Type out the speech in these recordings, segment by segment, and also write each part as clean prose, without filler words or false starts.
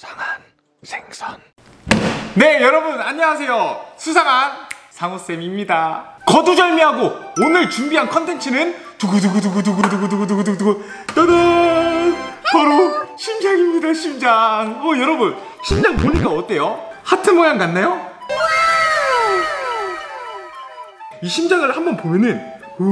수상한 생선. 네, 여러분 안녕하세요. 수상한 상호쌤입니다. 거두절미하고 오늘 준비한 컨텐츠는 두구두구두구두구두구두구두구두구 따단! 바로 심장입니다. 심장. 여러분 심장 보니까 어때요? 하트 모양 같나요? 이 심장을 한번 보면은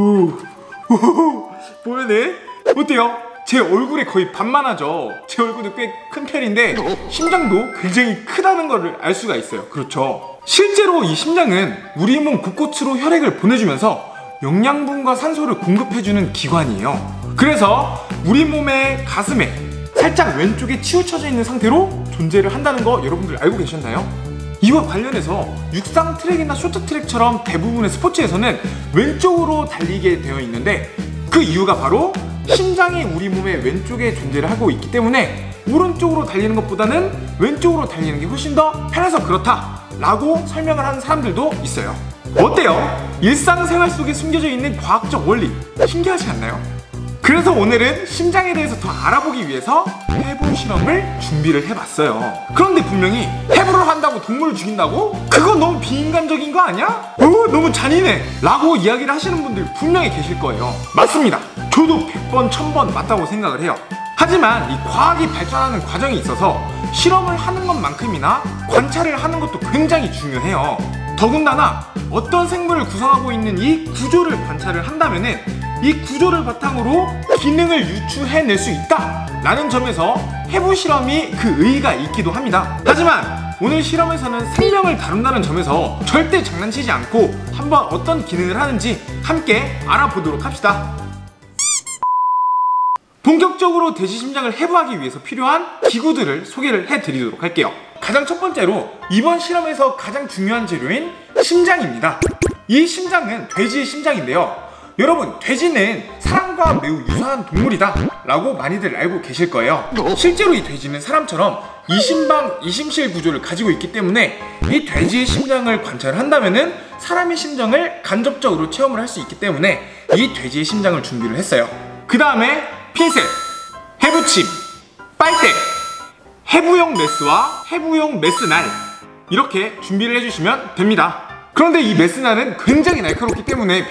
보면은 어때요? 제 얼굴에 거의 반만 하죠. 제 얼굴도 꽤 큰 편인데 심장도 굉장히 크다는 것을 알 수가 있어요. 그렇죠. 실제로 이 심장은 우리 몸 곳곳으로 혈액을 보내주면서 영양분과 산소를 공급해주는 기관이에요. 그래서 우리 몸의 가슴에 살짝 왼쪽에 치우쳐져 있는 상태로 존재를 한다는 거 여러분들 알고 계셨나요? 이와 관련해서 육상 트랙이나 쇼트트랙처럼 대부분의 스포츠에서는 왼쪽으로 달리게 되어 있는데 그 이유가 바로 심장이 우리 몸의 왼쪽에 존재를 하고 있기 때문에 오른쪽으로 달리는 것보다는 왼쪽으로 달리는 게 훨씬 더 편해서 그렇다 라고 설명을 하는 사람들도 있어요. 어때요? 일상생활 속에 숨겨져 있는 과학적 원리 신기하지 않나요? 그래서 오늘은 심장에 대해서 더 알아보기 위해서 해부 실험을 준비를 해봤어요. 그런데 분명히 해부를 한다고 동물을 죽인다고? 그거 너무 비인간적인 거 아니야? 너무 잔인해 라고 이야기를 하시는 분들 분명히 계실 거예요. 맞습니다. 저도 100번 1000번 맞다고 생각을 해요. 하지만 이 과학이 발전하는 과정에 있어서 실험을 하는 것만큼이나 관찰을 하는 것도 굉장히 중요해요. 더군다나 어떤 생물을 구성하고 있는 이 구조를 관찰을 한다면은 이 구조를 바탕으로 기능을 유추해낼 수 있다 라는 점에서 해부 실험이 그 의의가 있기도 합니다. 하지만 오늘 실험에서는 생명을 다룬다는 점에서 절대 장난치지 않고 한번 어떤 기능을 하는지 함께 알아보도록 합시다. 본격적으로 돼지심장을 해부하기 위해서 필요한 기구들을 소개를 해드리도록 할게요. 가장 첫 번째로 이번 실험에서 가장 중요한 재료인 심장입니다. 이 심장은 돼지의 심장인데요. 여러분, 돼지는 사람과 매우 유사한 동물이다 라고 많이들 알고 계실 거예요. 실제로 이 돼지는 사람처럼 이심방, 이심실 구조를 가지고 있기 때문에 이 돼지의 심장을 관찰한다면은 사람의 심장을 간접적으로 체험을 할 수 있기 때문에 이 돼지의 심장을 준비를 했어요. 그 다음에 핀셋, 해부침, 빨대, 해부용 메스와 해부용 메스날 이렇게 준비를 해주시면 됩니다. 그런데 이 메스날은 굉장히 날카롭기 때문에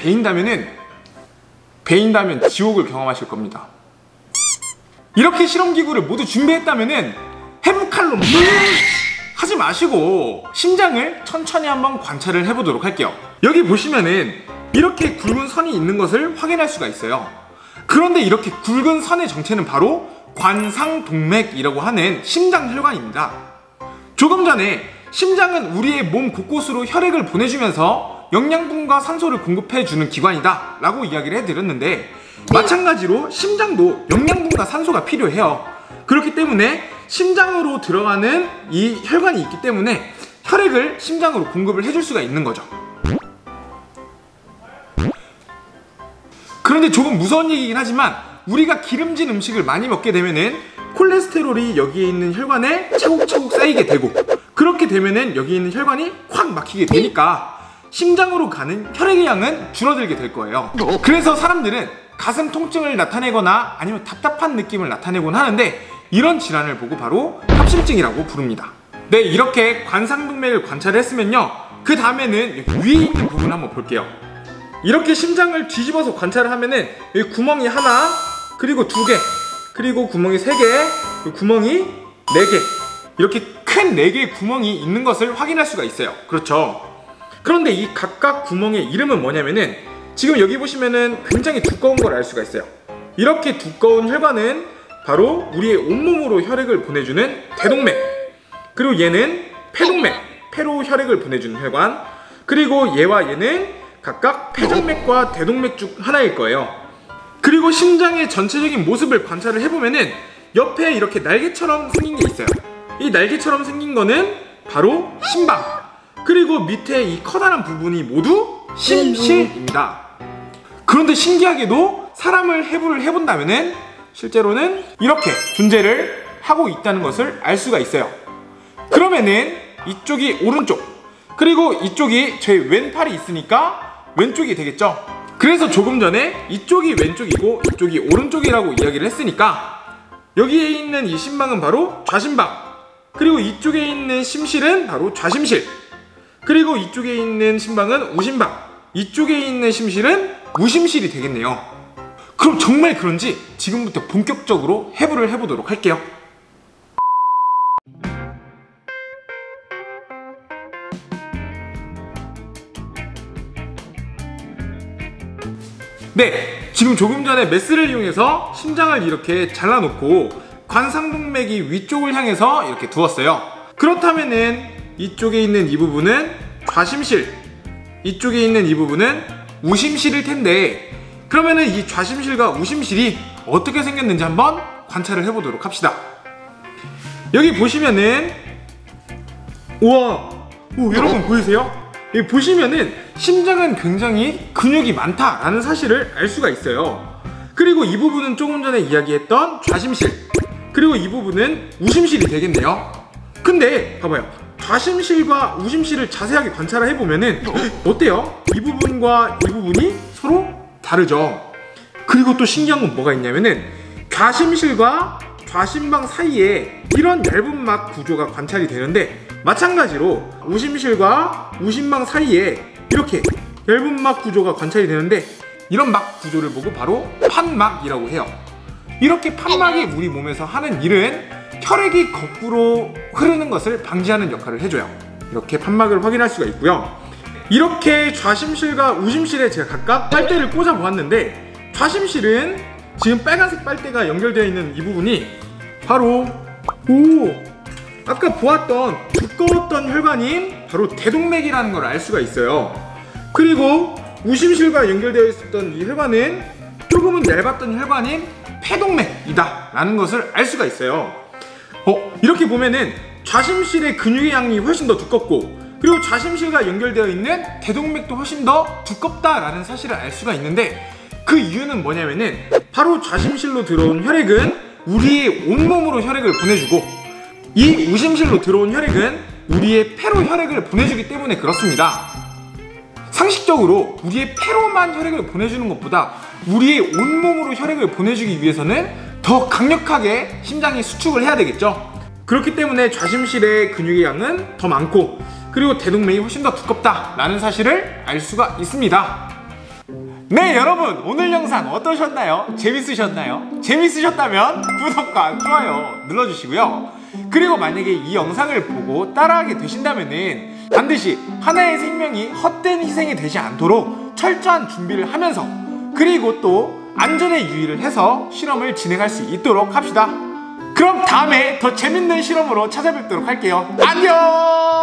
베인다면 지옥을 경험하실 겁니다. 이렇게 실험기구를 모두 준비했다면은 해부칼로 하지 마시고 심장을 천천히 한번 관찰을 해보도록 할게요. 여기 보시면은 이렇게 굵은 선이 있는 것을 확인할 수가 있어요. 그런데 이렇게 굵은 선의 정체는 바로 관상동맥이라고 하는 심장혈관입니다. 조금 전에 심장은 우리의 몸 곳곳으로 혈액을 보내주면서 영양분과 산소를 공급해주는 기관이다 라고 이야기를 해드렸는데 마찬가지로 심장도 영양분과 산소가 필요해요. 그렇기 때문에 심장으로 들어가는 이 혈관이 있기 때문에 혈액을 심장으로 공급을 해줄 수가 있는 거죠. 그런데 조금 무서운 얘기긴 하지만 우리가 기름진 음식을 많이 먹게 되면은 콜레스테롤이 여기에 있는 혈관에 차곡차곡 쌓이게 되고 그렇게 되면은 여기 있는 혈관이 확 막히게 되니까 심장으로 가는 혈액의 양은 줄어들게 될 거예요. 그래서 사람들은 가슴 통증을 나타내거나 아니면 답답한 느낌을 나타내곤 하는데 이런 질환을 보고 바로 협심증이라고 부릅니다. 네, 이렇게 관상동맥을 관찰을 했으면요, 그 다음에는 위에 있는 부분 한번 볼게요. 이렇게 심장을 뒤집어서 관찰을 하면은 여기 구멍이 하나, 그리고 두 개, 그리고 구멍이 세 개, 그리고 구멍이 네 개, 이렇게 큰 네 개의 구멍이 있는 것을 확인할 수가 있어요. 그렇죠. 그런데 이 각각 구멍의 이름은 뭐냐면은 지금 여기 보시면은 굉장히 두꺼운 걸 알 수가 있어요. 이렇게 두꺼운 혈관은 바로 우리의 온몸으로 혈액을 보내주는 대동맥, 그리고 얘는 폐동맥, 폐로 혈액을 보내주는 혈관, 그리고 얘와 얘는 각각 폐정맥과 대동맥 중 하나일 거예요. 그리고 심장의 전체적인 모습을 관찰을 해보면은 옆에 이렇게 날개처럼 생긴 게 있어요. 이 날개처럼 생긴 거는 바로 심방, 그리고 밑에 이 커다란 부분이 모두 심실입니다. 그런데 신기하게도 사람을 해부를 해본다면은 실제로는 이렇게 존재를 하고 있다는 것을 알 수가 있어요. 그러면은 이쪽이 오른쪽, 그리고 이쪽이 제 왼팔이 있으니까 왼쪽이 되겠죠. 그래서 조금 전에 이쪽이 왼쪽이고 이쪽이 오른쪽이라고 이야기를 했으니까 여기에 있는 이 심방은 바로 좌심방, 그리고 이쪽에 있는 심실은 바로 좌심실, 그리고 이쪽에 있는 심방은 우심방, 이쪽에 있는 심실은 우심실이 되겠네요. 그럼 정말 그런지 지금부터 본격적으로 해부를 해보도록 할게요. 네, 지금 조금 전에 메스를 이용해서 심장을 이렇게 잘라놓고 관상동맥이 위쪽을 향해서 이렇게 두었어요. 그렇다면은 이쪽에 있는 이 부분은 좌심실, 이쪽에 있는 이 부분은 우심실일 텐데, 그러면은 이 좌심실과 우심실이 어떻게 생겼는지 한번 관찰을 해보도록 합시다. 여기 보시면은, 우와, 여러분 보이세요? 여기 보시면은 심장은 굉장히 근육이 많다라는 사실을 알 수가 있어요. 그리고 이 부분은 조금 전에 이야기했던 좌심실, 그리고 이 부분은 우심실이 되겠네요. 근데 봐봐요, 좌심실과 우심실을 자세하게 관찰을 해보면은 어때요? 이 부분과 이 부분이 서로 다르죠. 그리고 또 신기한 건 뭐가 있냐면은 좌심실과 좌심방 사이에 이런 얇은 막 구조가 관찰이 되는데, 마찬가지로 우심실과 우심방 사이에 이렇게 얇은 막 구조가 관찰이 되는데, 이런 막 구조를 보고 바로 판막이라고 해요. 이렇게 판막이 우리 몸에서 하는 일은 혈액이 거꾸로 흐르는 것을 방지하는 역할을 해줘요. 이렇게 판막을 확인할 수가 있고요. 이렇게 좌심실과 우심실에 제가 각각 빨대를 꽂아 보았는데, 좌심실은 지금 빨간색 빨대가 연결되어 있는 이 부분이 바로 아까 보았던 두꺼웠던 혈관인 바로 대동맥이라는 걸 알 수가 있어요. 그리고 우심실과 연결되어 있었던 이 혈관은 조금은 얇았던 혈관인 폐동맥이다 라는 것을 알 수가 있어요. 이렇게 보면은 좌심실의 근육의 양이 훨씬 더 두껍고, 그리고 좌심실과 연결되어 있는 대동맥도 훨씬 더 두껍다라는 사실을 알 수가 있는데, 그 이유는 뭐냐면은 바로 좌심실로 들어온 혈액은 우리의 온몸으로 혈액을 보내주고, 이 우심실로 들어온 혈액은 우리의 폐로 혈액을 보내주기 때문에 그렇습니다. 상식적으로 우리의 폐로만 혈액을 보내주는 것보다 우리의 온몸으로 혈액을 보내주기 위해서는 더 강력하게 심장이 수축을 해야 되겠죠. 그렇기 때문에 좌심실의 근육의 양은 더 많고, 그리고 대동맥이 훨씬 더 두껍다라는 사실을 알 수가 있습니다. 네, 여러분, 오늘 영상 어떠셨나요? 재밌으셨나요? 재밌으셨다면 구독과 좋아요 눌러주시고요. 그리고 만약에 이 영상을 보고 따라하게 되신다면은 반드시 하나의 생명이 헛된 희생이 되지 않도록 철저한 준비를 하면서, 그리고 또 안전에 유의를 해서 실험을 진행할 수 있도록 합시다. 그럼 다음에 더 재밌는 실험으로 찾아뵙도록 할게요. 안녕!